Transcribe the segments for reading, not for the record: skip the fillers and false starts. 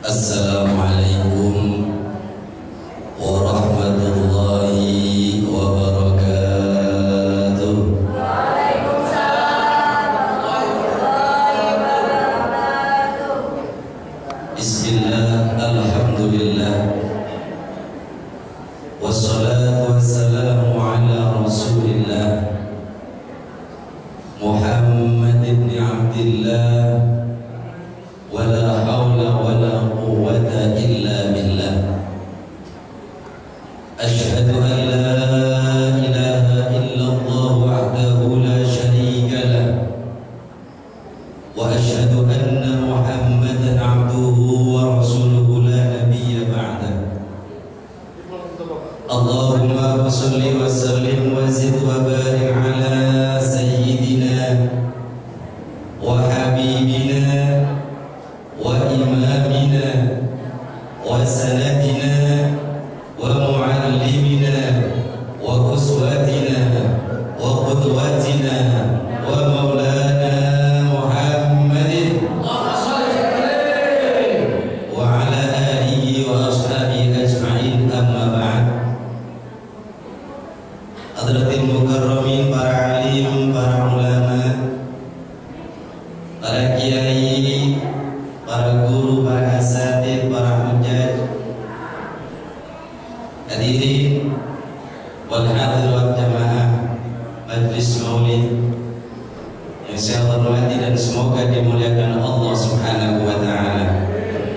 Assalamualaikum warahmatullahi wabarakatuh. Waalaikumsalam warahmatullahi wabarakatuh. Bismillah, alhamdulillah, wassalatu wassalamu ala rasulillah Muhammad ibn Abdillah, wala hawla wala quwwata illa billah. Asyhadu an la ilaha illallah wahdahu la syarika lah, wa asyhadu anna Muhammadan abduhu wa rasuluhu la nabiyya ba'dah. Allahumma shalli wa sallim wa zid wa barik ala sayyidina wa habibina wa imamina wa sanadina wa muallimina wa uswatina wa qudwatina wa maulana Muhammadin wa ala alihi wa ashabihi ajma'in, amma ba'd. Hadratin mukarramin, para alim, para ulama, para kiai, para guru, para asatidz, para hujjaj, hadirin wal hadirat jamaah majlis maulid yang saya hormati dan semoga dimuliakan Allah Subhanahu wa taala.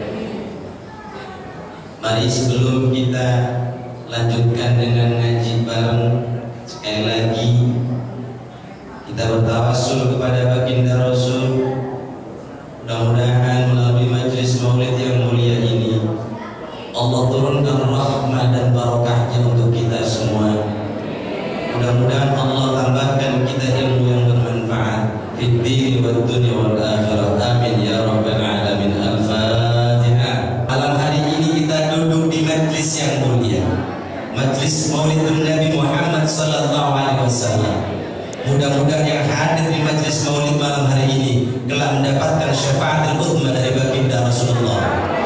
Mari sebelum kita lanjutkan dengan ngaji bareng, sekali lagi kita bertawassul kepada baginda Rasul. Mudah-mudahan melalui majlis maulid yang mulia ini Allah turunkan rahmah dan barakahnya untuk kita semua. Mudah-mudahan Allah tambahkan kita ilmu yang bermanfaat fid din wad dunya wal akhirah. Amin ya rabbal alamin. Al-Fatihah. Malam hari ini kita duduk di majlis yang mulia, majlis maulidun Nabi Muhammad sallallahu alaihi wasallam. Mudah-mudahan yang hadir di majlis maulid malam hari ini telah mendapatkan syafaatul uzma dari baginda Rasulullah.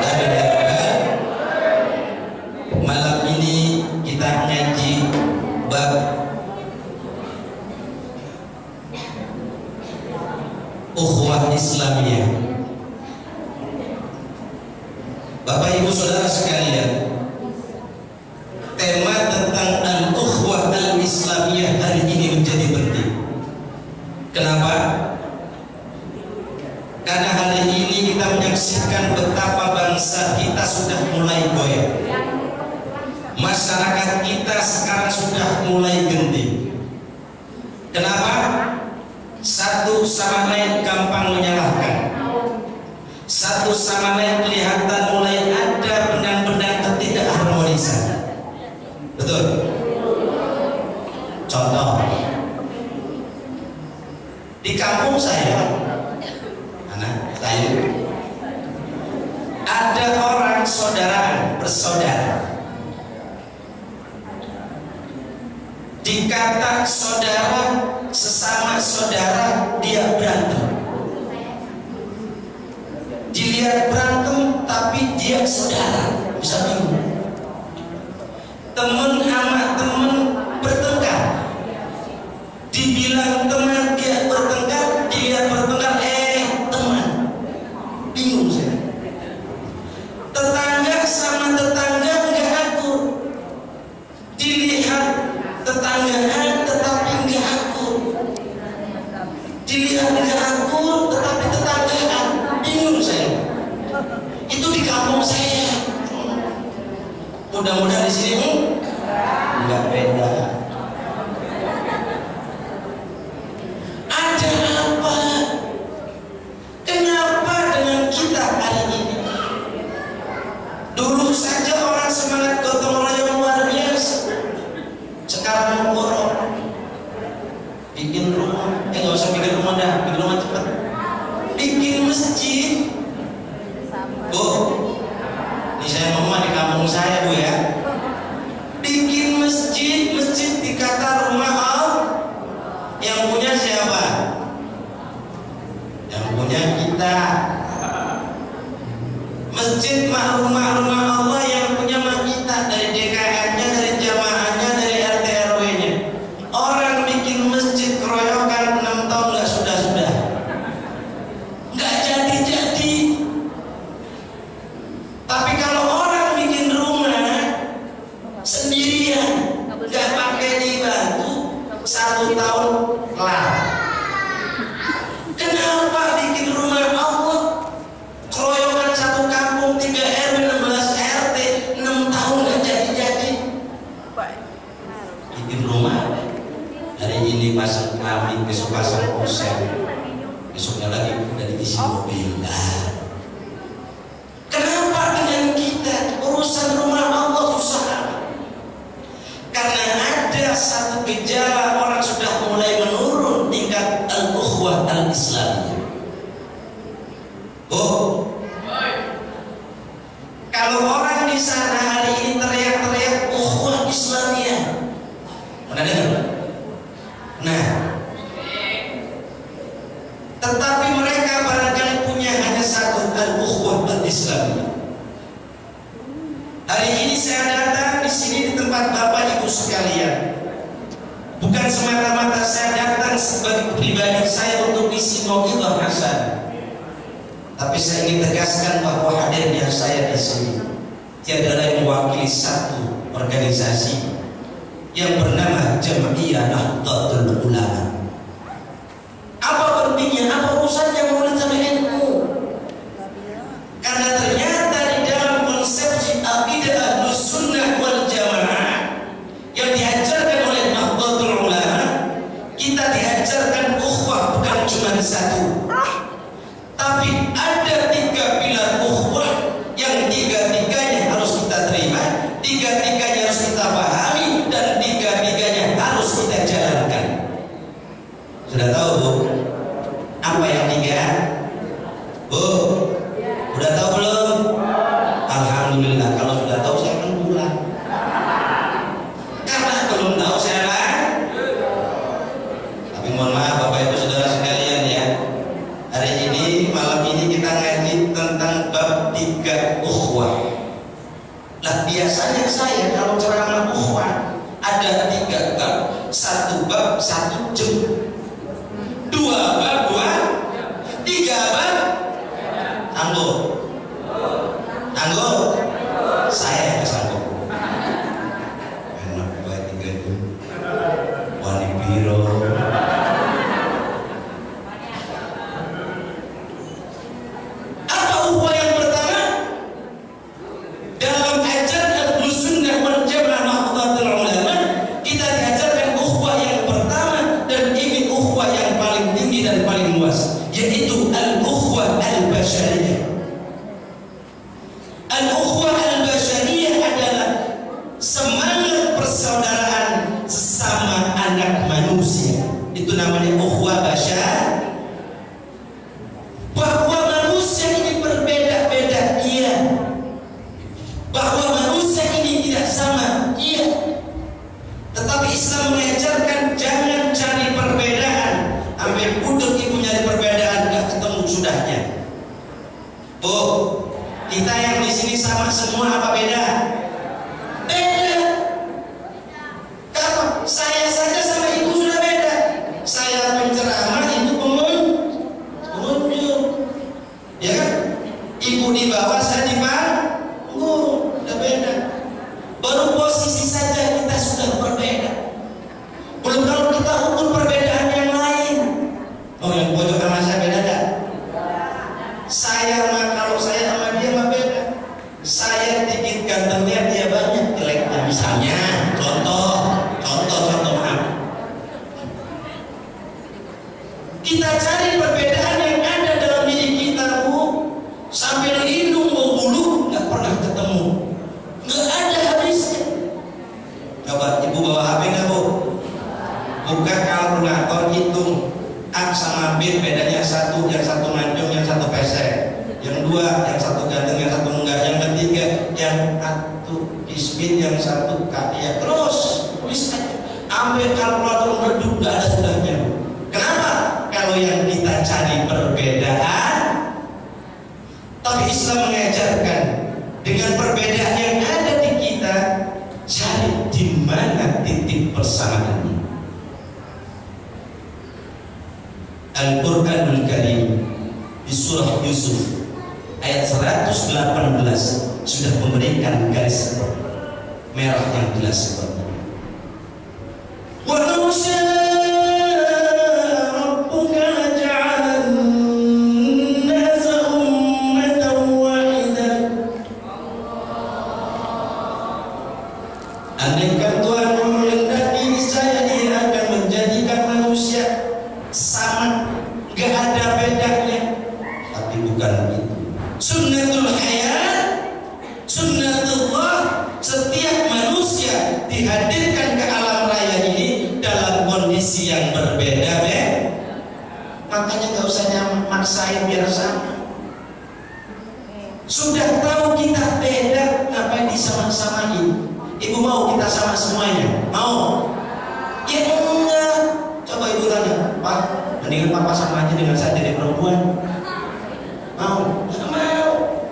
Malam ini kita ngaji bab ukhuwah Islamiyah. Bapak Ibu Saudara sekalian, tema tentang al-ukhuwah al-Islamiyah hari ini menjadi penting. Kenapa? Karena hari ini kita menyaksikan betapa bangsa kita sudah mulai goyah. Masyarakat kita sekarang sudah mulai genting. Kenapa? Satu sama lain gampang menyalahkan. Satu sama lain kelihatan mulai ada benang-benang ketidakharmonisan. Betul? Contoh, di kampung saya, anak saya, ada orang saudaraan, bersaudara. Dikata saudara, sesama saudara dia berantem. Dilihat berantem tapi dia saudara, bisa bingung. Temen sama temen bertengkar, dibilang teman dia bertengkar, dilihat bertengkar, teman. Bingung saya. Tetangga sama tetangga nggak akur, dilihat tetanggaan tetapi nggak akur, dilihat nggak akur tetapi tetanggaan. Bingung saya. Itu di kampung saya. Mudah-mudahan di sini nggak beda. Ada apa? Kenapa dengan kita hari ini? Dulu saja orang semangat gotong royong luar biasa. Sekarang borok. Bikin rumah, nggak usah bikin rumah dah, bikin rumah cepat. Bikin masjid. Bu, ini saya mama di kampung saya, Bu ya. Bikin masjid, masjid dikata rumah Allah. Yang punya siapa? Yang punya kita. Masjid rumah Allah yang punya mah kita, dari DKM-nya, dari jamaahnya, dari RT RW-nya. Orang bikin masjid keroyokan 6 tahun nggak sudah-sudah, nggak jadi-jadi. Tapi kalau orang bikin rumah sendirian, nggak pakai dibantu, 1 tahun kelar. Kenapa bikin rumah Allah keroyokan 1 kampung 3 RW 16 RT 6 tahun nggak jadi-jadi? Bikin rumah hari ini pasang keramik, besok pasang kusen, besoknya lagi udah diisi mobil. Kenapa dengan kita urusan rumah Allah susah? Karena ada satu gejala, orang sudah mulai menurun tingkat al-ukhuwah al-islamiyah. Kalau orang di sana hari ini teriak-teriak ukhuwah islamiyah, pernah dengar? Nah, tetapi mereka barangkali punya hanya satu, al-ukhuwah al-islamiyah. Hari ini saya datang di sini di tempat Bapak Ibu sekalian, bukan semata-mata saya datang sebagai pribadi saya untuk isi mau'izah hasanah, tapi saya ingin tegaskan bahwa hadirnya saya di sini tiada lain mewakili satu organisasi yang bernama Jam'iyah Nahdlatul Ulama. Apa pentingnya? Apa urusannya Maulid sama NU? Karena ternyata di dalam konsepsi akidah Ahlus Sunnah wal Jamaah yang diajarkan oleh Nahdlatul Ulama, kita diajarkan ukhuwah bukan cuma satu, tapi ada 3 pilar ukhuwah yang 3-3-nya harus kita terima, 3-3-nya harus kita pahami, dan 3-3-nya harus kita jalankan. Sudah tahu Bu? Apa yang 3? Bu? Udah tahu belum? Alhamdulillah. Kalau sudah tahu saya akan pulang. Karena belum tahu saya lah. Tapi mohon maaf Bapak Ibu Saudara sekalian ya, hari ini malam ini kita ngaji tentang bab 3 ukhuwah. Nah biasanya saya kalau ceramah ukhuwah ada 3 bab, 1 bab 1 jam, 2 bab 2, 3 bab. Tangguh, saya nggak sanggup. Enak banget 3 jam, wali biro. Apa ukhuwah yang pertama? Dalam ajaran Ahlus Sunnah wal Jamaah Nahdlatul Ulama, kita diajarkan ukhuwah yang pertama, dan ini ukhuwah yang paling tinggi dan paling luas, yaitu al-ukhuwah al-basyariyah. Al-ukhuwah al-basyariyah adalah semangat persaudaraan sesama anak manusia. Itu namanya ukhuwah basyariyah. Bahwa manusia ini berbeda-beda, iya. Bahwa manusia ini tidak sama, iya. Tetapi Islam mengajarkan jangan cari perbedaan, sampai budek ibu nyari perbedaan gak ketemu sudahnya. Bu, kita yang di sini sama semua apa beda? Beda. Kalau saya saja sama ibu sudah beda. Saya penceramah, ibu pengunjung, ya kan? Ibu di bawah, saya di panggung, udah beda. Baru posisi saja kita sudah berbeda. Belum kalau kita ukur perbedaan yang lain. Oh, yang pojok sama saya beda dah. Saya mah kalau saya sama dia mah beda. Saya dikit gantengnya, dia banyak jeleknya. Misalnya, contoh maaf. Kita cari perbedaan yang ada dalam diri kita, Bu. Sampai hidung mau bulu nggak pernah ketemu, nggak ada habisnya. Coba ibu bawa HP nggak Bu? Buka kalkulator, hitung A sama B bedanya 1, yang 1 mancung, yang 1 pesek, yang 2, yang 1 ganteng, yang 1 enggak, yang 3, yang 1 bismit, yang 1 ya terus bisa ambil kalkulator redup, nggak ada sudahnya. Kenapa? Kalau yang kita cari perbedaan, Tapi Islam mengajarkan dengan perbedaan yang ada di kita, cari di mana titik persamaannya. Al-Quranul Karim di surah Yusuf ayat 118 sudah memberikan garis merah yang jelas seperti ini. Walau andaikan Tuhan menghendaki, niscaya Dia akan menjadikan manusia sama, gak ada bedanya. Tapi bukan begitu. Sunnatul hayat, sunnatullah, setiap manusia dihadirkan ke alam raya ini dalam kondisi yang berbeda, makanya gak usah maksain biar sama. Sudah tahu kita beda, ngapain disama-samain? Ibu mau kita sama semuanya? Mau? Ya enggak. Coba ibu tanya, Pak, mendingan papa sama aja dengan saya jadi perempuan. Mau? Enggak mau.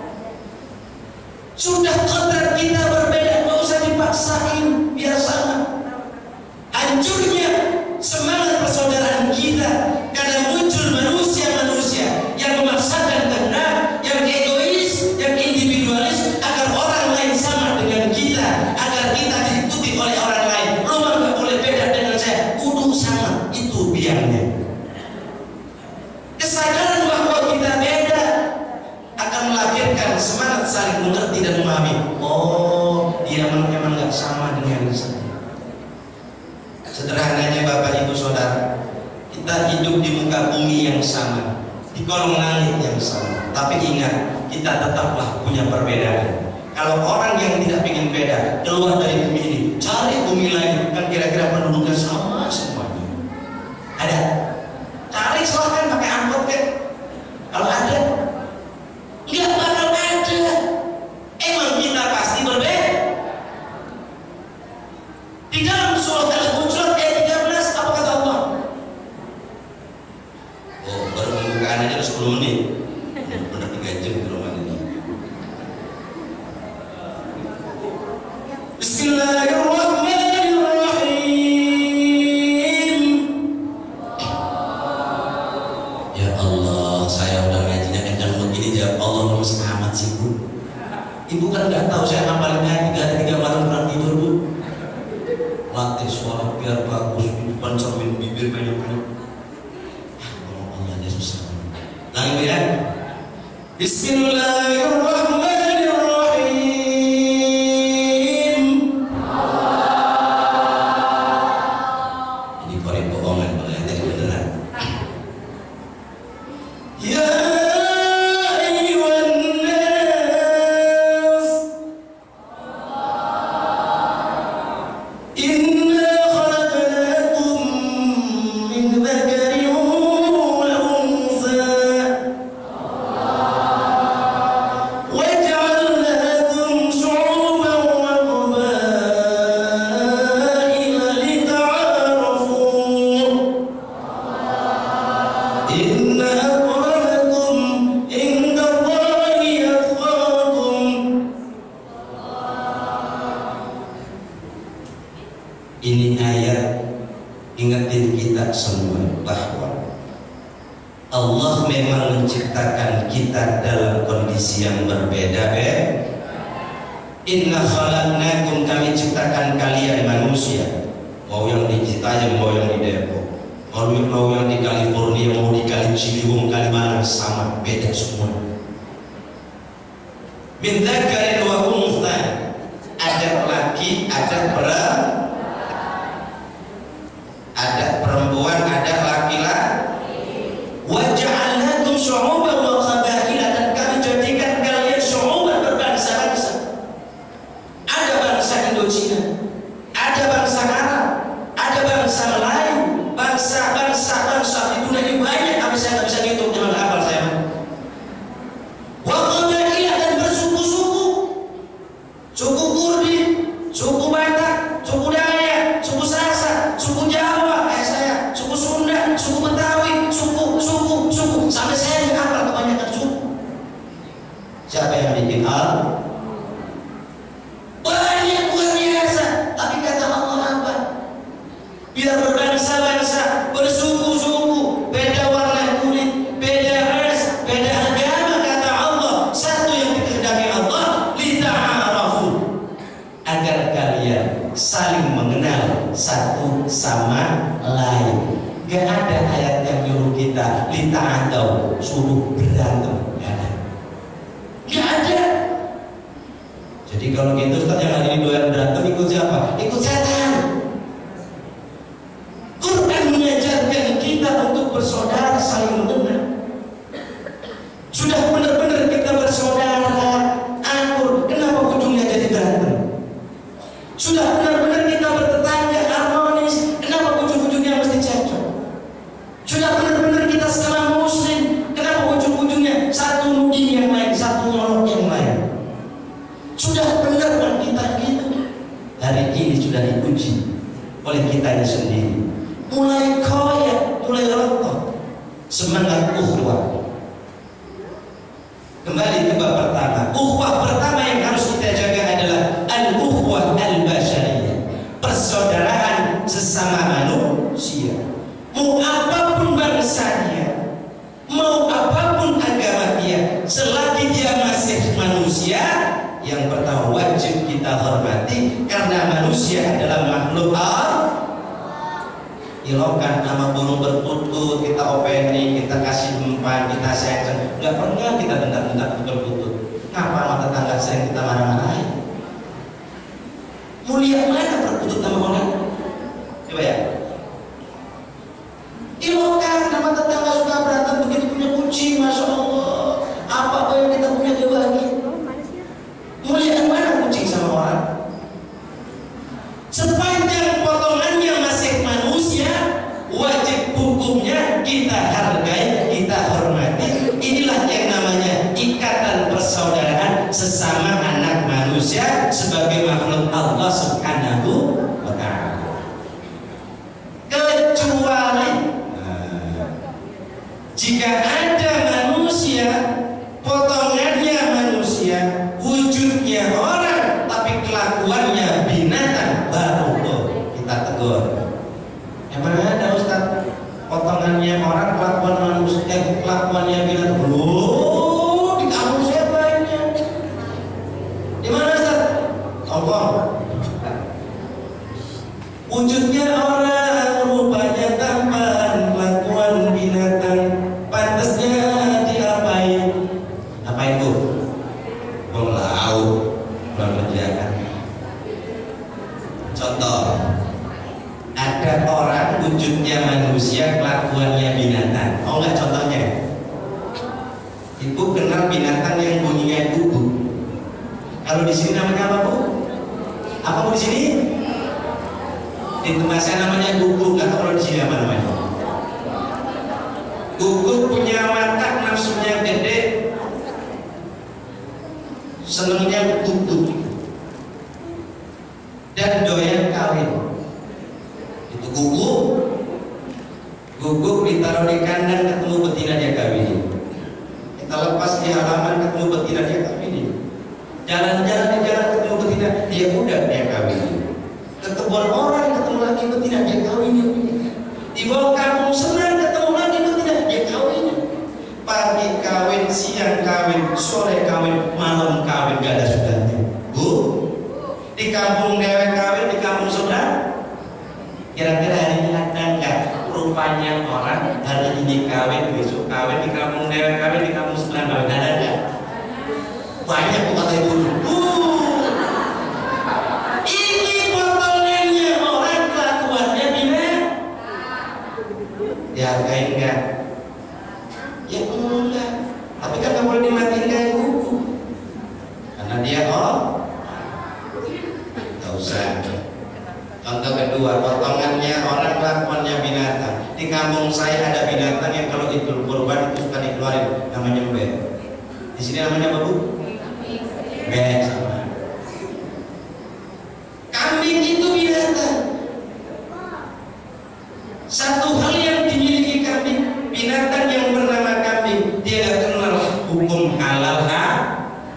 Sudah kodrat kita berbeda, nggak usah dipaksain biar sama. Hancurnya semangat persaudaraan kita karena muncul manusia-manusia yang memaksakan kehendak, yang egois, yang individualis agar orang lain sama dengan kita, agar kita diikuti oleh orang lain. Lo mah nggak boleh beda dengan saya, kudu sama. Itu biangnya. Kesadaran bahwa kita beda akan melahirkan semangat saling mengerti dan memahami. Oh, dia memang nggak sama dengan saya. Sederhananya Bapak Ibu Saudara, kita hidup di muka bumi yang sama, di kolong langit yang sama. Tapi ingat, kita tetaplah punya perbedaan. Kalau orang yang tidak ingin beda, keluar dari bumi ini, cari bumi lain, kan kira-kira penduduknya sama semuanya. Ada? Cari silahkan pakai angkot kan? Kalau ada, nggak bakal ada. Emang kita pasti berbeda. Di dalam surah Al-Hujurat ayat 13 apa kata Allah? Oh, baru pembukaan aja 10 menit. Benar 3 jam di rumah ini. Bismillahirrahmanirrahim. Ya Allah, saya udah ngajinya kencang begini jawab Allah terus amat sih Bu. Ibu kan nggak tahu saya ngapalnya 3 malam kurang tidur Bu. Latih suara biar bagus, di depan cermin bibir banyak-banyak. Ngomong Allah aja susah. Langsung ya. Bismillahirrahmanirrahim. Ini korek bohongan kalau yang tadi beneran. Ya ini ayat ingetin kita semua bahwa Allah memang menciptakan kita dalam kondisi yang berbeda. Inna khalaqnakum, kami ciptakan kalian manusia, mau yang di Citayam, mau yang di Depok, mau yang di California, mau di Kali Ciliwung, Kalimantan, sama beda semua. Min dzakarin wa untha, ada laki, ada perempuan. Ada perempuan, ada laki-laki. Wa ja'alnakum syu'uban wa qabaila, dan kami jadikan kalian syu'uban, berbangsa-bangsa. Ada bangsa Indochina, ada bangsa Arab, ada bangsa Melayu, bangsa di dunia ini banyak, tapi saya nggak bisa ngitung, jangan hafal saya. Wa qabaila, dan bersuku-suku, suku Kurdi, suku Batak, suku Siapa yang bikin al? Banyak luar biasa. Tapi kata Allah apa? Biar berbangsa-bangsa, bersuku-suku, beda warna kulit, beda ras, beda agama, kata Allah. Satu yang dikehendaki Allah, lita'arafu, agar kalian saling mengenal satu sama lain. Gak ada ayat yang nyuruh kita lita'atau, suruh berantem. Gak ada. Jadi kalau gitu Ustaz yang hari ini doyan berantem, ikut siapa? Ikut setan. Quran mengajarkan kita untuk bersaudara, saling mengenal. Sudah benar-benar kita bersaudara, akur, kenapa ujungnya jadi berantem? Sudah benar-benar kita bertetangga, harmonis, kenapa ujung-ujungnya mesti cekcok? Sudah benar-benar kita sama muslim, kenapa ujung-ujungnya satu nuding yang lain, satu nyolok yang lain? Sudah benar kita gitu. Hari ini sudah diuji oleh kitanya sendiri. Mulai koyak, mulai rontok semangat ukhuwah. Kembali ke bab pertama. Ukhuwah pertama yang harus kita jaga adalah al-ukhuwah al-basyariyah, persaudaraan sesama manusia. Mau apapun bangsanya, mau apapun agama dia, selagi dia masih manusia, yang pertama wajib kita hormati, karena manusia adalah makhluk Allah. Ilokan sama burung berputut, kita openi, kita kasih umpan, kita sayang, nggak pernah kita bentak-bentak berputut. Ngapa sama tetangga sayang kita marah-marahin? Mulia mana berputut sama orang? Coba ya. Ilokan sama tetangga suka berantem, begitu punya kucing, masya Allah. Apa yang kita punya dibagi? Mulia mana kucing sama orang? Sepanjang potongannya masih manusia, wajib hukumnya kita hargai, kita hormati. Inilah yang namanya ikatan persaudaraan sesama anak manusia sebagai makhluk Allah Subhanahu wa ta'ala. Kecuali jika ada manusia, potongannya manusia, wujudnya orang, tapi kelakuannya binatang, baru kita tegur. Yang mana ada Ustaz? Potongannya orang, kelakuan manusia, kelakuannya binatang. Belum, di kampung saya banyak. Di mana Ustaz? Contoh. Wujudnya orang, rupanya tampan, kelakuan binatang. Pantasnya diapain? Apain Bu? Laut, mengerjakan. Contoh, ada orang wujudnya manusia, kelakuannya binatang. Oh enggak contohnya? Ibu kenal binatang yang bunyinya guguk. Kalau di sini namanya apa Bu? Apa Bu di sini? Di tempat saya namanya guguk. Nggak tahu kalau di sini apa namanya? Guguk punya mata, nafsunya gede, senengnya guguk dan doyan kawin. Itu guguk ditaruh di kandang, ketemu betina dia kawin. Kita lepas di halaman, ketemu betina dia kawin. Jalan-jalan di jalan ketemu betina, dia udah dia kawin. Ke kebun orang ketemu lagi betina, dia kawin. Di bawah kampung senang ketemu lagi betina, dia kawin. Pagi kawin, siang kawin, sore kawin, malam kawin, gak ada sudahnya. Bu, di kampung dewek kawin, di kampung sebelah. Kira-kira hari ini ada nggak rupanya orang hari ini kawin, besok kawin, di kampung dewek kawin, di kampung sebelah kawin, ada nggak? Banyak Bu kata ibu. Ini potongannya orang, kelakuannya binatang. Dihargain nggak? Ya enggak, tapi kan nggak boleh dimatiin kayak buku, karena dia nggak usah. Contoh kedua, potongannya orang, kelakuannya binatang. Di kampung saya ada binatang yang kalau Idul Kurban itu suka dikeluarin, namanya bek. Di sini namanya apa Bu? Bek sama. Kambing itu binatang. Satu hal yang dimiliki kambing, binatang yang bernama kambing, dia gak kenal hukum halal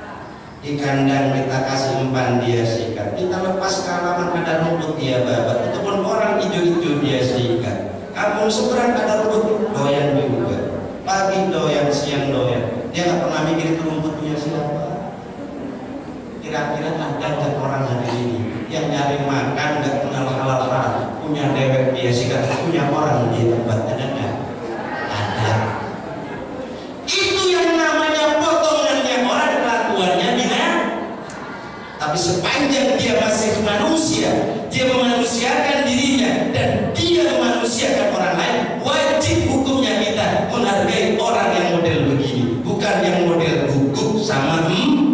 Di kandang kita kasih umpan dia sikat, kita lepas ke halaman ada rumput dia babat, ataupun orang hijau-hijau dia sikat. Kampung seberang ada rumput doyan juga, pagi doyan siang doyan, dia nggak pernah mikir itu rumput punya siapa. Kira-kira ada nggak orang hari ini yang nyari makan nggak kenal halal, punya dewek dia sikat, punya orang di tempat, ada nggak? Ada. Itu yang namanya potongannya orang, kelakuannya bina. Tapi sepanjang dia masih manusia, dia memanusiakan dirinya dan dia memanusiakan orang lain, wajib hukumnya kita menghargai orang yang model begini, bukan yang model gugup sama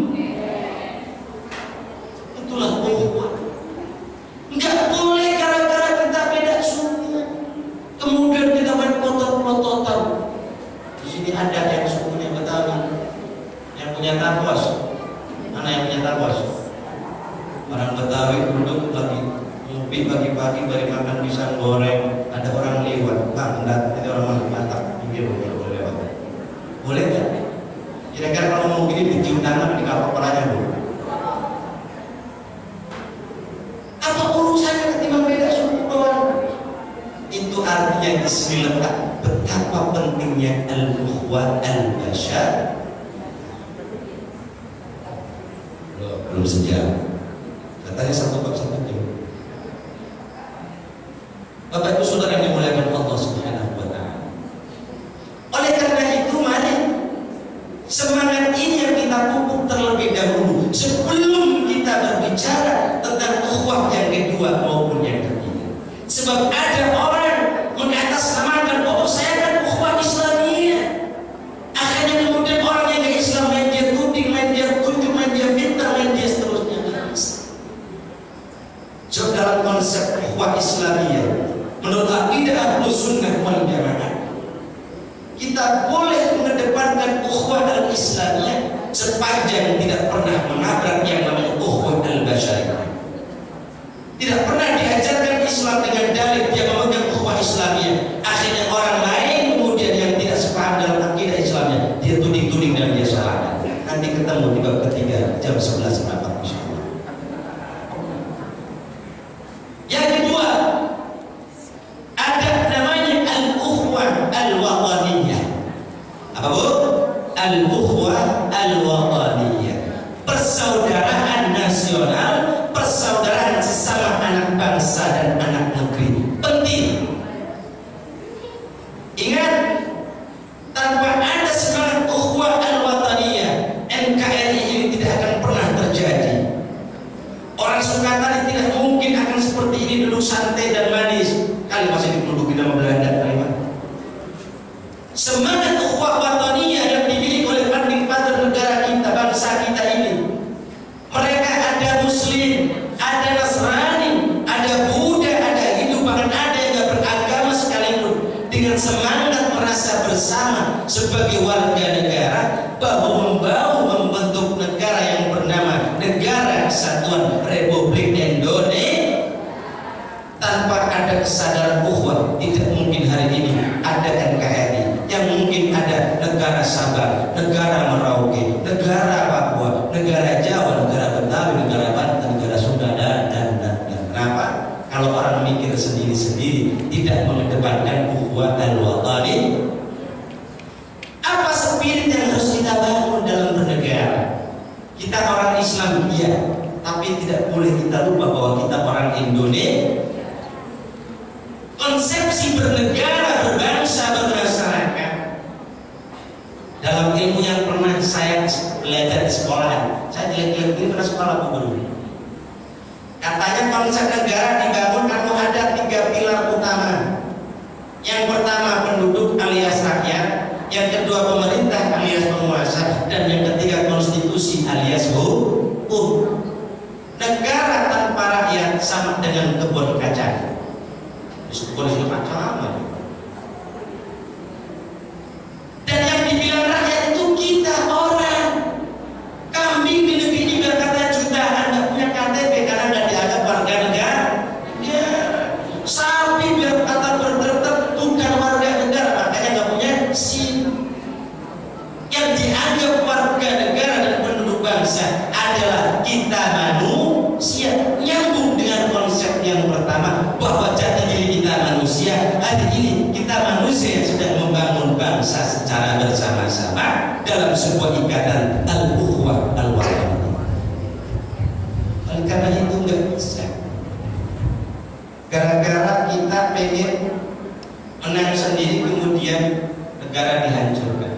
itulah ukhuwah. Nggak boleh gara-gara kita beda suku kemudian kita main kotor-kotoran. Di sini ada yang sukunya Betawi, yang punya takwas. Mana yang punya takwas? Orang Betawi duduk lagi ngopi pagi-pagi bari makan pisang goreng, ada orang lewat, Pak, enggak, itu orang mantap, pinggir boleh lewat. Boleh nggak? Kira-kira kalau mau gini dicium tangan di kapal kepalanya bu. Apa urusannya ketimbang beda suku kawan? Itu artinya di sini letak betapa pentingnya al-ukhuwah al-basyar. Belum sejam. Katanya satu bab satu jam. Bapak Ibu Saudara yang dimuliakan Allah Subhanahu wa taala. Oleh karena itu mari semangat ini yang kita pupuk terlebih dahulu sebelum kita berbicara tentang ukhuwah yang kedua maupun yang ketiga. Sebab ada orang mengatasnamakan, oh saya kan ukhuwah Islamiyah. Akhirnya kemudian orang yang ke Islam main dia tuding, main dia tunjuk, main dia fitnah, main dia seterusnya. So, dalam konsep ukhuwah Islamiyah, menurut akidah Ahlus Sunnah wal Jamaah, kita boleh mengedepankan ukhuwah al-Islamiyah sepanjang tidak pernah menabrak yang namanya ukhuwah al-basyariyah. Tidak pernah diajarkan Islam dengan dalil dia memegang ukhuwah Islamiyah. Akhirnya orang lain kemudian yang tidak sepaham dalam akidah Islamnya, dia tuding-tuding dan dia salahkan. Nanti ketemu di bab ketiga jam 11.04 insyaallah. Yang kedua, ada namanya al-ukhuwah al-wataniyah. Apa bu? Al-ukhuwah al-wataniyah, persaudaraan nasional, persaudaraan sesama anak bangsa dan anak negeri. Penting. Ingat, tanpa ada semangat ukhuwah al-wataniyah, NKRI ini tidak akan pernah terjadi. Orang Sukatani tidak mungkin akan seperti ini, duduk santai dan manis. Kali masih diduduki nama Belanda, kalimat. Semangat ukhuwah wataniyah yang dimiliki oleh founding father negara kita, bangsa kita ini. Mereka ada Muslim, ada Nasrani, ada Buddha, ada Hindu, bahkan ada yang tidak beragama sekalipun. Dengan semangat merasa bersama sebagai warga negara, bahwa membentuk negara yang bernama Negara Kesatuan Republik Indonesia. Tanpa ada kesadaran ukhuwah, tidak mungkin hari ini ada NKRI. Yang mungkin ada negara Sabah, negara Merauke, negara Papua, negara Jawa, negara Betawi, negara Banten, negara Sunda dan. Kenapa? Kalau orang mikir sendiri-sendiri, tidak mengedepankan ukhuwah al-wataniyah. Apa spirit yang harus kita bangun dalam bernegara? Kita orang Islam, iya, tapi tidak boleh kita lupa bahwa kita orang Indonesia. Konsepsi bernegara, berbangsa, bermasyarakat dalam ilmu yang pernah saya belajar di sekolahan. Saya jelek-jelek ini pernah sekolah dulu. Katanya konsep negara dibangun karena ada 3 pilar utama. Yang pertama penduduk alias rakyat, yang kedua pemerintah alias penguasa, dan yang ketiga konstitusi alias hukum. Negara tanpa rakyat sama dengan kebun kacang. Kondisi kacang apa? Dan yang dibilang rakyat itu kita orang. Kambing di negeri ini berkata jutaan, nggak punya KTP karena nggak dianggap warga negara. Ya, sapi berkata bertertek bukan warga negara, makanya nggak punya SIM. Yang dianggap warga negara dan penduduk bangsa kita manusia. Nyambung dengan konsep yang pertama bahwa jati diri kita manusia. Hari ini kita manusia yang sedang membangun bangsa secara bersama-sama dalam sebuah ikatan al-ukhuwah al-wataniyah. Oleh karena itu nggak bisa gara-gara kita pengen menang sendiri kemudian negara dihancurkan.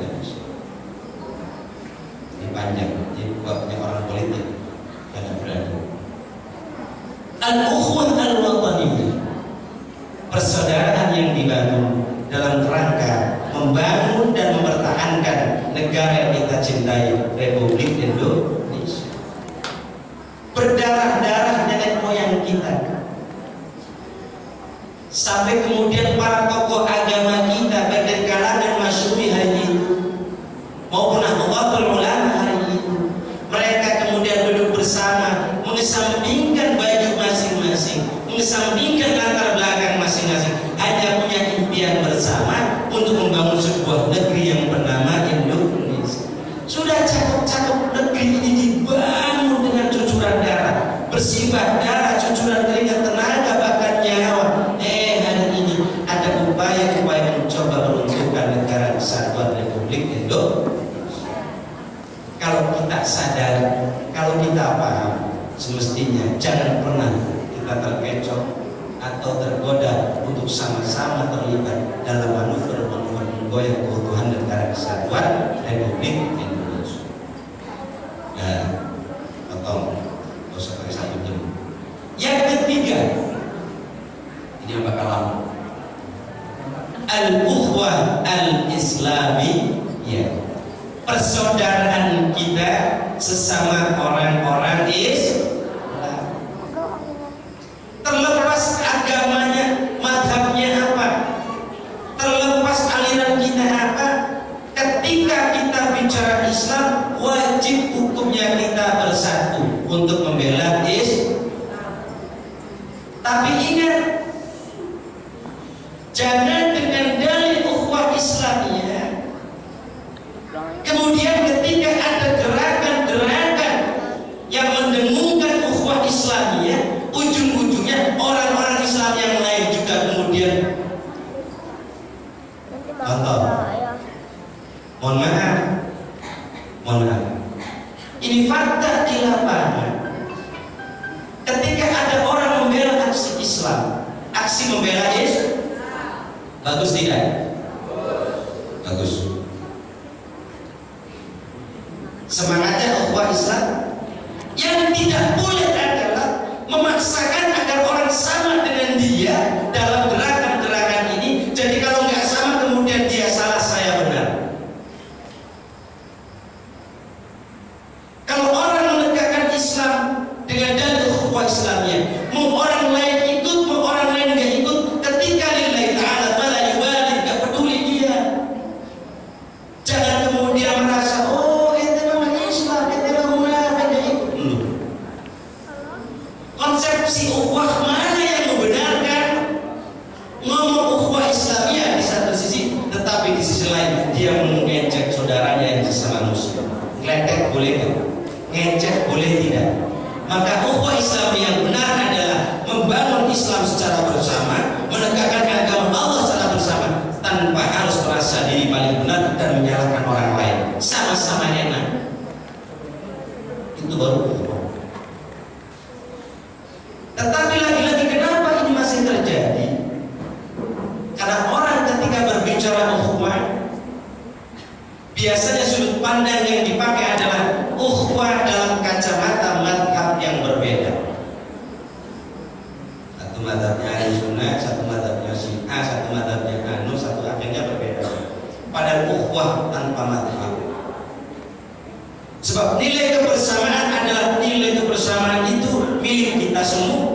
Ini panjang, ini babnya orang politik. Jangan berani. Al-ukhuwah al-wataniyah, persaudaraan yang dibangun dalam rangka membangun dan mempertahankan negara yang kita cintai, Republik Indonesia. Berdarah-darah nenek moyang kita, sampai kemudian para tokoh agama kita baik kalangan masyhuri hari itu maupun nahdlatul ulama hari itu, mereka kemudian duduk bersama mengesampingkan baju masing-masing, mengesampingkan latar belakang masing-masing, hanya punya impian bersama untuk membangun sebuah negeri yang bernama Indonesia. Sudah cakep-cakep negeri ini dibangun dengan cucuran darah, bersimbah darah, cucuran keringat, tenaga, bahkan nyawa. Hari ini ada upaya-upaya mencoba meruntuhkan negara kesatuan Republik Indonesia. Kalau kita sadar, kalau kita paham, semestinya jangan pernah kita terkecoh atau tergoda untuk sama-sama terlibat dalam manuver-manuver menggoyang keutuhan negara kesatuan Republik Indonesia. Nah, potong, gak usah pakai 1 jam. Yang ketiga, ini yang bakal lama, al-ukhuwah al-islamiyah, persaudaraan kita sesama orang-orang Islam, terlepas agamanya, madhabnya apa, terlepas aliran kita apa, ketika kita bicara Islam, wajib hukumnya kita bersatu untuk membela Islam. Tapi ingat, jangan dengan dalih ukhuwah Islamiyah kemudian ketika ada gerakan-gerakan yang mendengungkan ukhuwah Islamiyah, ujung-ujungnya orang-orang Islam yang lain juga kemudian contoh, mohon maaf, ini fakta di lapangan. Ketika ada orang membela aksi Islam, aksi membela Islam, bagus tidak? Bagus. Semangatnya ukhuwah Islam. Yang tidak boleh adalah memaksakan agar orang sama dengan dia dalam gerakan-gerakan ini. Jadi kalau nggak sama kemudian dia salah, saya benar. Kalau orang menegakkan Islam dengan dalil ukhuwah Islamiyah, mau orang lain ikut, mau orang lain nggak ikut, ketika lillahi ta'ala fala yubali, nggak peduli dia. Jangan kemudian merasa, oh itu namanya Islam, itu namanya nggak ikut. Konsepsi ukhuwah mana yang membenarkan ngomong ukhuwah Islamiyah di satu sisi, tetapi di sisi lain dia mengejek saudaranya yang sesama muslim. Ngeletek boleh nggak? Ngejek boleh tidak? Maka ukhuwah Islam yang benar adalah membangun Islam secara bersama, menegakkan agama Allah secara bersama, tanpa harus merasa diri paling benar dan menyalahkan orang lain. Sama-sama enak. Itu baru ukhuwah. Tetapi lagi-lagi kenapa ini masih terjadi? Karena orang ketika berbicara ukhuwah, biasanya sudut pandang yang dipakai adalah ukhuwah dalam kacamata madhab yang berbeda. Satu madhabnya Ahlussunnah, satu madhabnya Syiah, satu madhabnya Anu, satu akhirnya berbeda. Padahal ukhuwah tanpa madhab. Sebab nilai kebersamaan adalah nilai kebersamaan itu milik kita semua.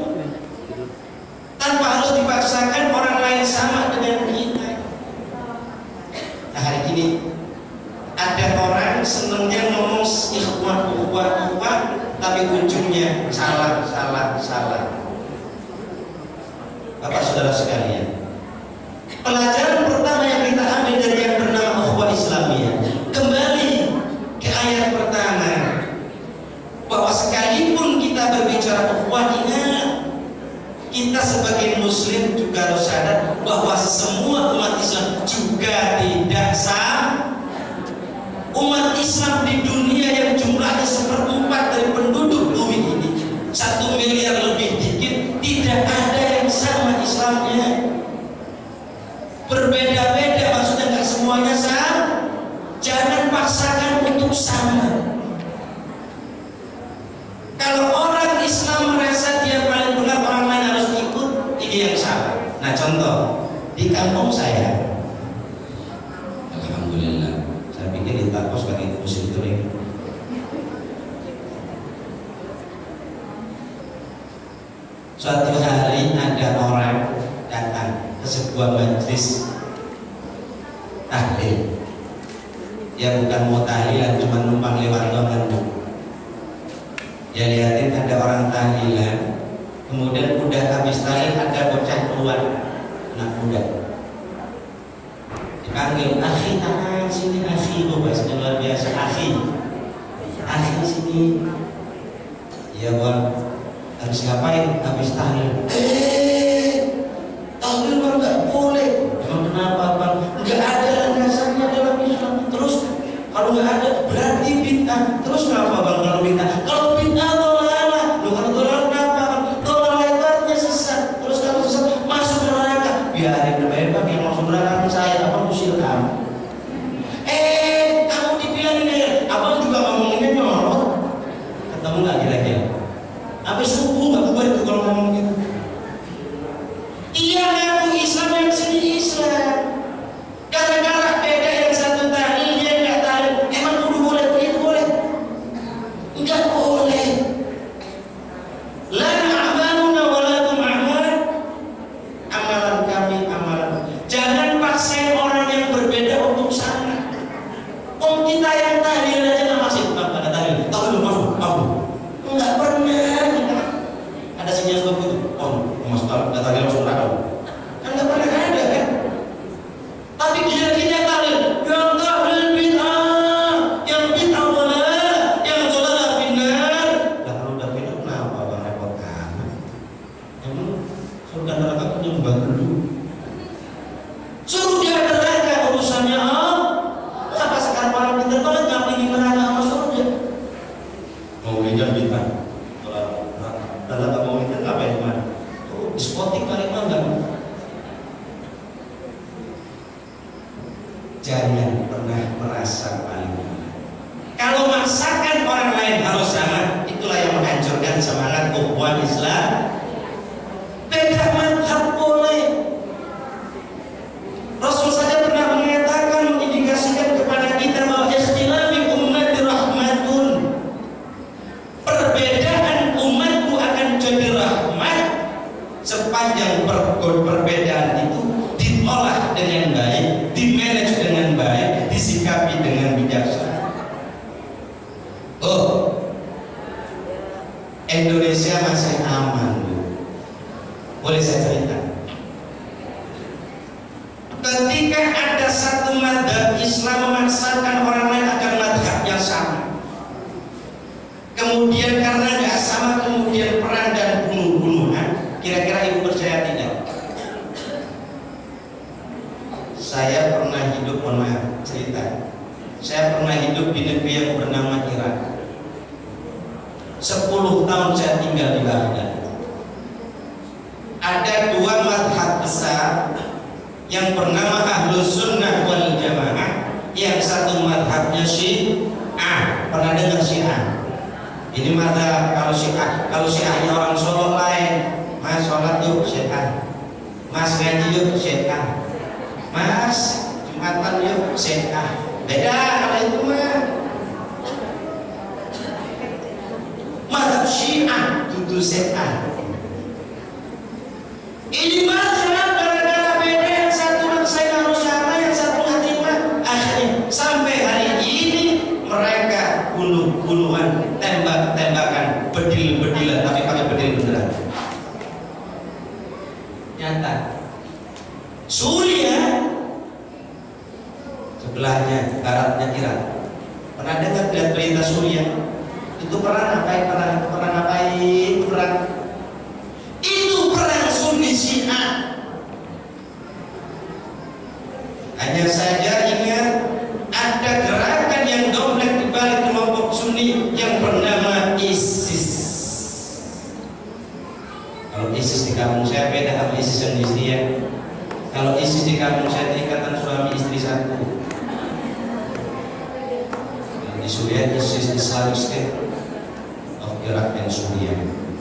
Tanpa harus dipaksakan orang lain sama dengan kita. Nah, hari ini ada orang senangnya ngomong ukhuwah, tapi ujungnya salah. Bapak saudara sekalian, pelajaran pertama yang kita ambil dari yang bernama ukhuwah Islamiyah, kembali ke ayat pertama, bahwa kita berbicara ukhuwah, ingat kita sebagai muslim juga harus sadar bahwa semua umat Islam juga tidak sama. Umat Islam di dunia yang jumlahnya 1/4 dari penduduk bumi ini, 1 miliar lebih dikit, tidak ada yang sama Islamnya. Berbeda-beda, maksudnya nggak semuanya sama. Jangan paksakan untuk sama. Kalau orang Islam merasa dia paling benar, orang lain harus ikut, ini yang salah. Nah contoh, di kampung saya, alhamdulillah, saya pikir di Tapos pakai musim kering. Suatu hari ada orang datang ke sebuah majelis tahlil. Dia bukan mau tahlilan, cuma numpang lewat doang. Dia lihatin ada orang tahlilan, kemudian udah habis tahlil ada bocah keluar, anak muda. Dipanggil, akhi, sini akhi, bahasanya luar biasa, akhi sini. Ya bang, habis ngapain? Habis tahlil. Tahlil bang nggak boleh. Emang kenapa bang? Nggak ada landasannya dalam Islam. Terus kalau nggak ada berarti bid'ah. Terus kenapa bang kalau bid'ah? Kalau bid'ah dolalah. Loh kalau dolalah kenapa bang? Dolalah itu artinya sesat. Terus kalau sesat masuk neraka. Biarin bang yang masuk neraka saya, apa usil kamu? Kamu dibilangin ya, abang juga ngomonginnya nyolot. Ketemu nggak kira-kira? Sampai subuh nggak bubar itu kalau ngomong gitu. Iya ngaku Islam yang sini Islam. Gara-gara beda yang satu tahlil dia nggak tahlil. Emang kudu boleh begitu boleh? Nggak boleh. Lana amaluna walakum amal. Amalan kami amalan. Jangan paksain orang yang berbeda untuk sama. Kita yang tahlil aja nggak masih pada tahlil. Tahlil masuk. Nggak pernah. Ada sinyal seperti itu. Mas tahlil masuk neraka. Kan nggak pernah ada kan? Tapi gila-gila tahlil. Yang tahlil bid'ah, yang bid'ah dolalah, yang dolalah benar. Lah kalau udah benar kenapa bang repot amat? Emang surga neraka punya mbak dulu. Suruh dia neraka urusannya. Apa sekarang orang pintar banget ngapain neraka sama surga? Mau lihat bid'ah. Kalau nggak mau lihat apa yang mana? Diskotik kali mana? Jangan pernah merasa paling benar. Kalau maksakan orang lain harus sama, itulah yang menghancurkan semangat ukhuwah Islam. Beda mazhab boleh. Rasul saja pernah mengatakan, mengindikasikan kepada kita bahwa ikhtilafi ummati rahmatun. Perbedaan umatku akan jadi rahmat sepanjang perbedaan itu diolah dengan baik, dimanage dengan baik, disikapi dengan bijaksana. Indonesia masih aman, boleh saya cerita? Ketika ada satu mazhab Islam memaksakan orang lain agar mazhab yang sama, kemudian karena nggak sama, kemudian perang dan bunuh-bunuhan, kira-kira ibu percaya tidak? Saya pernah hidup, mohon maaf cerita, saya pernah hidup di negeri yang bernama Irak. 10 tahun saya tinggal di Baghdad. Ada 2 mazhab besar yang bernama Ahlus Sunnah wal Jamaah. Yang satu mazhabnya Syiah. Pernah dengar Syiah? Ini mazhab kalau Syiahnya orang Solo lain. Mas sholat yuk Syiah. Mas ngaji yuk Syiah. Mas Jumatan yuk Syiah. Beda kalau itu mah. Mazhab Syiah itu Syiah. Ini mazhab gara-gara beda, yang satu saya harus sama, yang satu nggak terima. Akhirnya sampai hari ini mereka bunuh-bunuhan, tembak-tembakan, bedil-bedilan, tapi pakai bedil beneran. Nyata. Suriah sebelahnya, baratnya Irak. Pernah dengar lihat berita Suriah? Itu perang ngapain? Itu perang Sunni Syiah. Hanya saja ingat, ada gerakan yang domplek di balik kelompok Sunni yang bernama ISIS. Kalau ISIS di kampung saya beda sama ISIS yang di Syria. Kalau ISIS di kampung saya ikatan suami istri satu. Di Suriah ISIS, Islamic State of Iraq dan Suriah.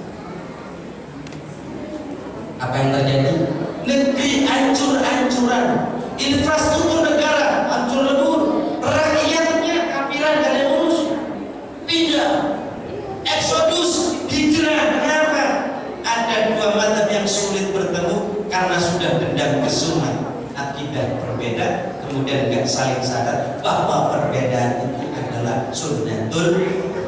Apa yang terjadi? Negeri hancur-hancuran, infrastruktur negara hancur lebur, rakyatnya kafiran dan emosi, pindah, eksodus, hijrah. Kenapa? Ada dua mazhab yang sulit bertemu karena sudah dendam kesumat, akidah berbeda, kemudian nggak saling sadar bahwa perbedaan itu adalah sunnatul.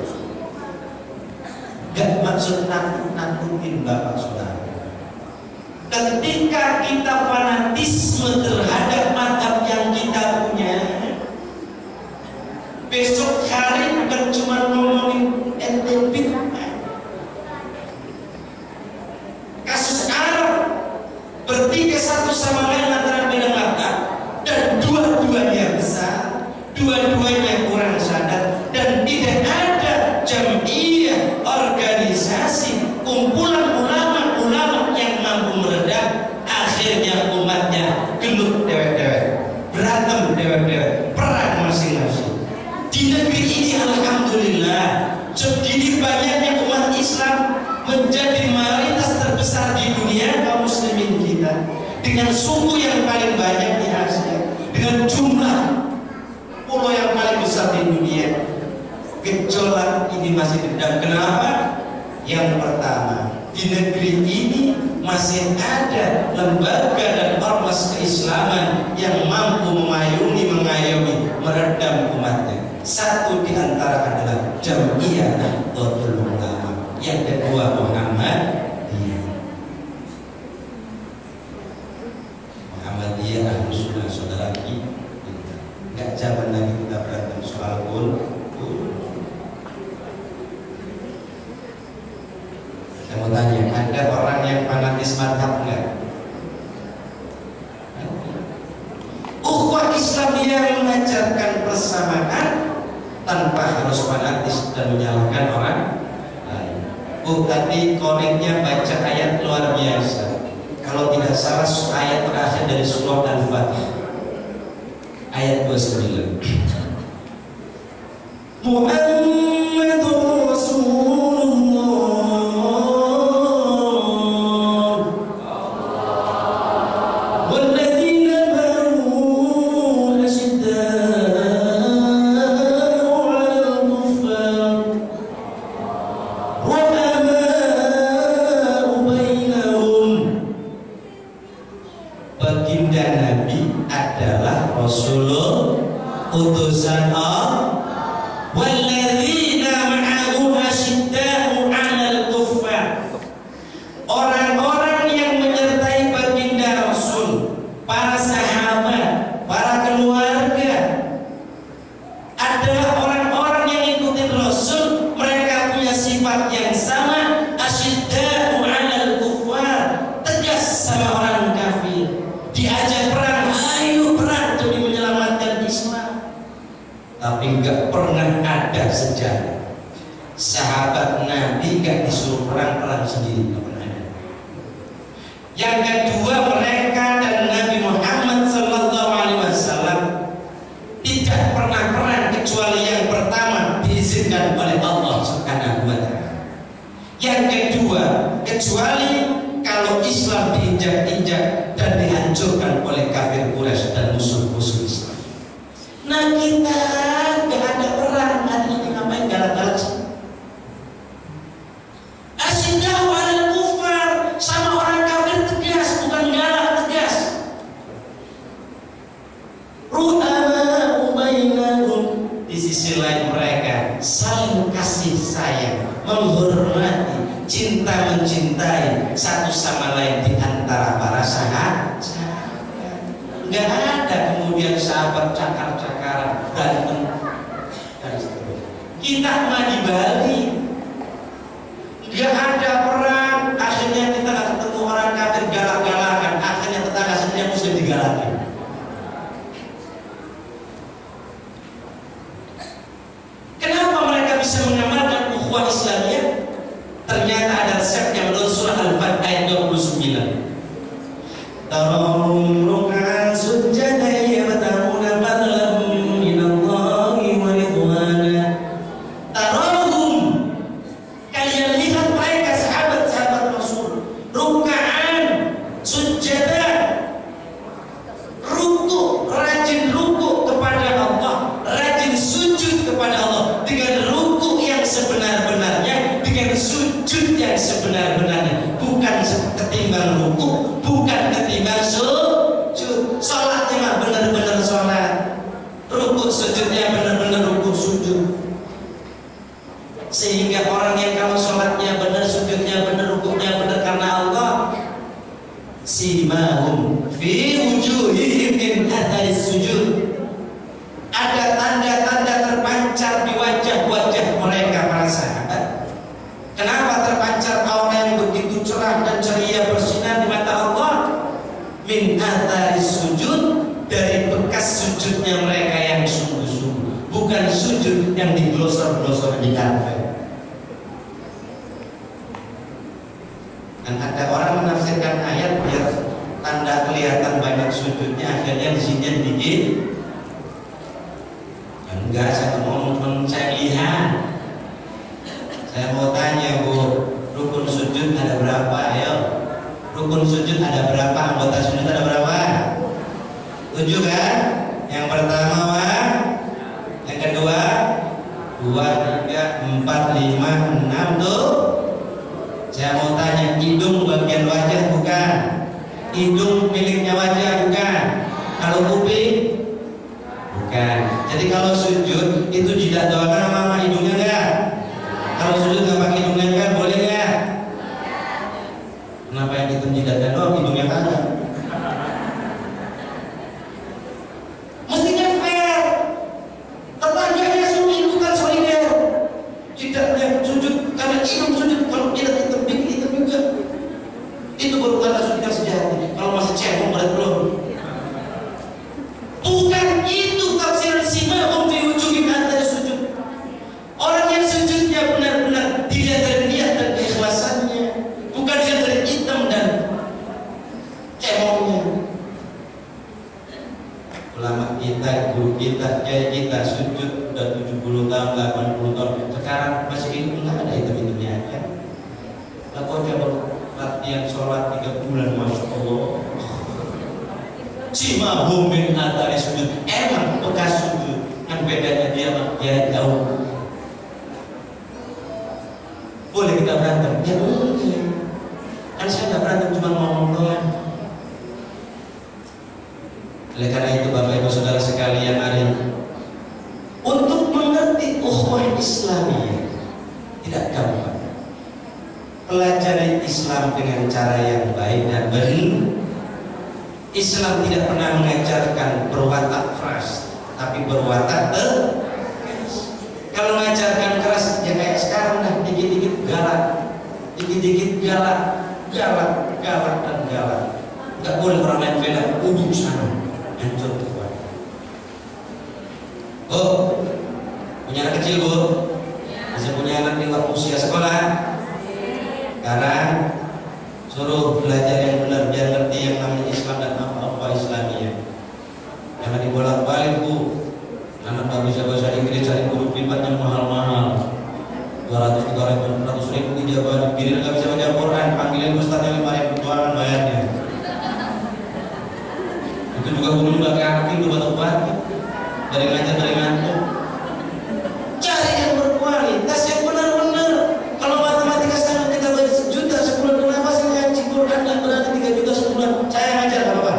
Gak maksud nakut-nakutin bapak saudara. Ketika kita fanatisme terhadap mazhab yang kita punya, besok hari bukan cuma ngomongin NTB, kasus Arab bertiga satu sama lain antara beda mazhab dan dua-duanya besar, dua-duanya kurang sadar, dan tidak ada jamiah organisasi kumpulan ulama yang mampu meredam. Akhirnya umatnya gelut dewek-dewek, berantem dewek-dewek, perang masing-masing. Di negeri ini alhamdulillah segini banyaknya umat Islam menjadi mayoritas terbesar di dunia kaum muslimin kita, dengan suku yang paling banyak di Asia, dengan jumlah pulau yang paling besar di dunia. Gejolak ini masih dendam. Kenapa? Yang pertama, di negeri ini masih ada lembaga dan ormas keislaman yang mampu memayungi, mengayomi, meredam umatnya. Satu di antara adalah Jam'iyah Nahdlatul Ulama, yang kedua Muhammadiyah Ahlus Sunnah. Saudara kita nggak zaman lagi kita berantem soal gol. Saya mau tanya, ada orang yang fanatis mazhab enggak? Ukhuwah Islam yang mengajarkan persamaan tanpa harus fanatis dan menyalahkan orang lain. Tadi koreknya baca ayat luar biasa. Kalau tidak salah ayat terakhir dari surah Al-Fatihah, ayat 29. Muhammadur Rasulullah utusan Allah. Walladzina ma'ahu asyidda'u 'alal kuffar. Orang-orang yang menyertai baginda Rasul, para sahabat, para keluarga, adalah orang-orang yang ikutin Rasul. Mereka punya sifat yang sama, asyidda'u 'alal kuffar, tegas sama orang kafir. Diajak perang, ayo perang demi menyelamatkan Islam. Tapi nggak pernah ada sejarah sahabat Nabi nggak disuruh perang sendiri, nggak pernah ada. Yang kedua, mereka dan Nabi Muhammad SAW tidak pernah perang kecuali yang pertama diizinkan oleh Allah Subhanahu wa Ta'ala. Yang kedua, kecuali kalau Islam diinjak-injak dan dihancurkan oleh kafir Quraisy dan musuh-musuh Islam. Nah, kita nggak ada perang hari ini, ngapain galak-galak sih? Asyidda'u 'alal kuffar, sama orang kafir tegas, bukan galak, tegas. Ruhama'u bainahum, di sisi lain mereka saling kasih sayang, menghormati, cinta mencintai satu sama lain di antara para sahabat. Nggak ada kemudian sahabat cakar-cakaran, berantem dan seterusnya. Kita mah di Bali bisa mengamalkan ukhuwah Islamiyah? Ternyata ada resepnya menurut surah Al-Fatihah ayat 29. Tarahum ruk'an sujjadan yabtaguna fadlan minallahi wa ridwana. Tarahum, kalian lihat mereka sahabat-sahabat Rasul, ruk'an sujjadan, ruku, rajin ruku kepada Allah, rajin sujud kepada Allah dengan ruku yang sebenar-benarnya, dengan sujud yang sebenar-benarnya, bukan ketimbang ruku, bukan ketimbang sujud. Salatnya benar-benar salat, ruku sujudnya benar-benar ruku sujud. Sehingga orang yang kalau salatnya benar, sujudnya benar, rukunya benar karena Allah, simahum fi wujuhihim min athari sujud, ada tanda-tanda terpancar di wajah-wajah mereka para sahabat. Kenapa terpancar aura yang begitu cerah dan ceria bersinar di mata Allah? Min athari sujud, dari bekas sujudnya mereka yang sungguh-sungguh, bukan sujud yang diglosor-glosor di kafe. Dan ada orang menafsirkan ayat biar tanda kelihatan banyak sujudnya, akhirnya di sini dikit. Ya enggak, saya ngomong, saya lihat. Saya mau tanya Bu, rukun sujud ada berapa? Ayo, rukun sujud ada berapa? Anggota sujud ada berapa? 7 kan? Yang pertama Pak, yang kedua 2, 3, 4, 5, 6 tuh. Saya mau tanya, hidung bagian wajah bukan? Hidung miliknya wajah bukan? Kalau kuping bukan. Jadi kalau sujud itu jidat doang sama hidungnya enggak? Kalau sujud nggak pakai hidungnya kan boleh nggak? Kenapa yang itu jidatnya doang, hidungnya kagak? Mestinya fair. Tetangganya sujud bukan solider. Jidatnya sujud karena hidung sujud, kalau jidat itu juga. Itu baru kata sujud yang sejati. Kalau masih cebong berat belum? Bukan itu tafsiran simahum fi wujuhihim min athari sujud. Orang yang sujudnya benar-benar dilihat dari niat dan keikhlasannya, bukan dilihat dari hitam dan cemongnya. Ulama kita, guru kita, kiai kita sujud udah 70 tahun, 80 tahun, sekarang masih hidup, nggak ada hitam-hitamnya aja. Lah kok dia baru latihan sholat 3 bulan, masya Allah. Simahum min athari sujud, emang bekas sujud. Yang bedanya dia jauh. Boleh kita berantem? Ya boleh. Kan saya nggak berantem, cuma ngomong doang. Oleh karena itu Bapak Ibu Saudara sekalian, hari untuk mengerti ukhuwah Islamiyah tidak gampang. Pelajari Islam dengan cara yang baik dan benar. Islam tidak pernah mengajarkan berwatak keras, tapi berwatak tegas. Kalau mengajarkan keras ya kayak sekarang dah, dikit-dikit galak, dikit-dikit galak, galak dan galak. Nggak boleh orang lain bela, ujung sana, hancur keluarga. Bu, punya anak kecil Bu? Masih punya anak di luar usia sekolah? Sekarang suruh belajar yang benar, biar ngerti yang namanya Islam dan apa Islamiyah. Jangan dibolak-balik Bu. Anak nggak bisa bahasa Inggris, cari guru privat yang mahal-mahal, 200-300 ribu dijabat. Bini nggak bisa baca Quran, panggilin ustadznya 5.000 jualan bayarnya. Itu juga guru juga kaki, lu batuk-batuk dari ngajar dari ngantuk. Cari yang berkualitas, yang benar-benar. Kalau matematika sekarang kita bayar 1 juta sebulan, kenapa sih ngaji Quran dan berarti 3 juta sebulan? Saya ngajar apa-apa.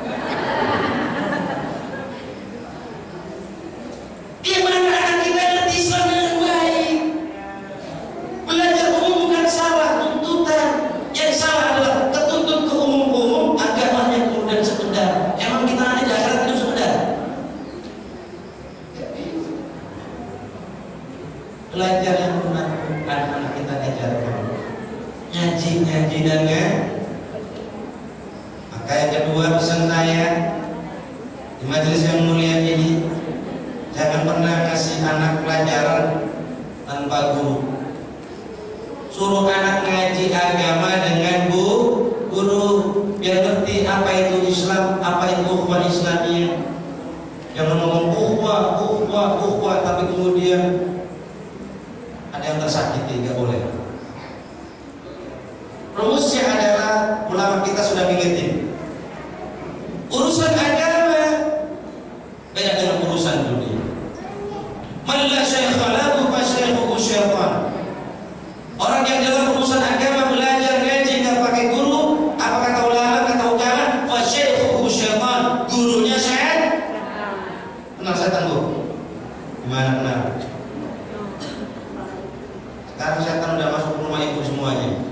Gimana anak kita ngerti Islam dengan baik? Belajar umum bukan salah, tuntutan. Yang salah adalah ketuntut ke umum-umum, agamanya kemudian sekedar. Emang kita nanti di akhirat itu sekedar? Belajar yang benar, anak-anak kita ajarkan. Ngaji dengan. Maka yang kedua pesan saya di majelis yang mulia ini, jangan pernah kasih anak pelajaran tanpa guru. Suruh anak ngaji agama dengan guru, biar ngerti apa itu Islam, apa itu ukhuwah Islamiyah. Jangan ngomong ukhuwah, tapi kemudian ada yang tersakiti, nggak boleh. Rumusnya adalah, ulama kita sudah mengingatkan, urusan agama beda dengan urusan dunia. Man la syaikha lahu fa syaikhuhu syaitan. Orang yang dalam urusan agama belajar ngaji nggak pakai guru, apa kata ulama, kata agama, fa syaikhuhu syaitan, gurunya setan. Kenal setan bu? Gimana kenal? Sekarang setan udah masuk rumah ibu semuanya.